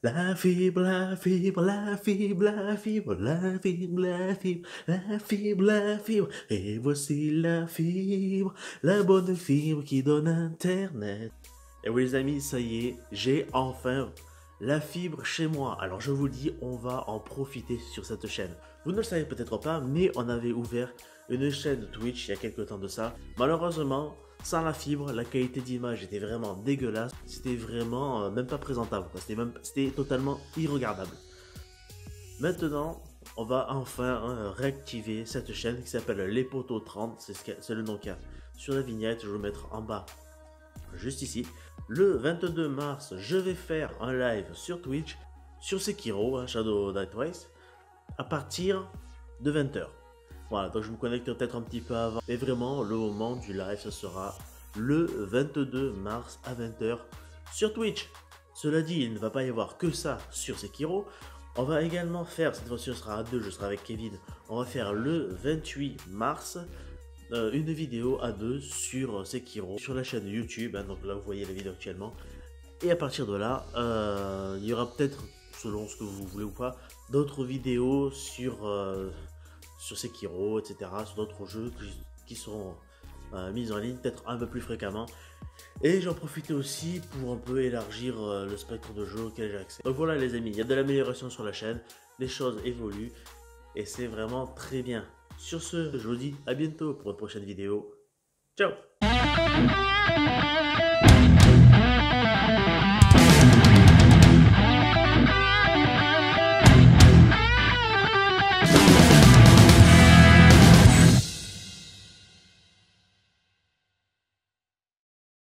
La fibre, la fibre, la fibre, la fibre, la fibre, la fibre, la fibre, la fibre. Et voici la fibre, la bonne fibre qui donne Internet. Et oui les amis, ça y est, j'ai enfin la fibre chez moi. Alors je vous le dis, on va en profiter sur cette chaîne. Vous ne le savez peut-être pas, mais on avait ouvert une chaîne Twitch il y a quelques temps de ça. Malheureusement, sans la fibre, la qualité d'image était vraiment dégueulasse. C'était vraiment même pas présentable. C'était totalement irregardable. Maintenant, on va enfin réactiver cette chaîne qui s'appelle Les Potos 30. C'est le nom qu'il y a sur la vignette. Je vais vous mettre en bas, juste ici. Le 22 mars, je vais faire un live sur Twitch sur Sekiro, Shadow Die Twice, à partir de 20h. Voilà, donc je me connecterai peut-être un petit peu avant. Mais vraiment, le moment du live, ce sera le 22 mars à 20h sur Twitch. Cela dit, il ne va pas y avoir que ça sur Sekiro. On va également faire, cette fois-ci ce sera à deux, je serai avec Kevin. On va faire le 28 mars une vidéo à deux sur Sekiro, sur la chaîne YouTube. Donc là, vous voyez la vidéo actuellement. Et à partir de là, il y aura peut-être, selon ce que vous voulez ou pas, d'autres vidéos sur Sekiro, etc., sur d'autres jeux qui seront mis en ligne peut-être un peu plus fréquemment. Et j'en profitais aussi pour un peu élargir le spectre de jeux auquel j'ai accès. Donc voilà les amis, il y a de l'amélioration sur la chaîne, les choses évoluent et c'est vraiment très bien. Sur ce, je vous dis à bientôt pour une prochaine vidéo. Ciao!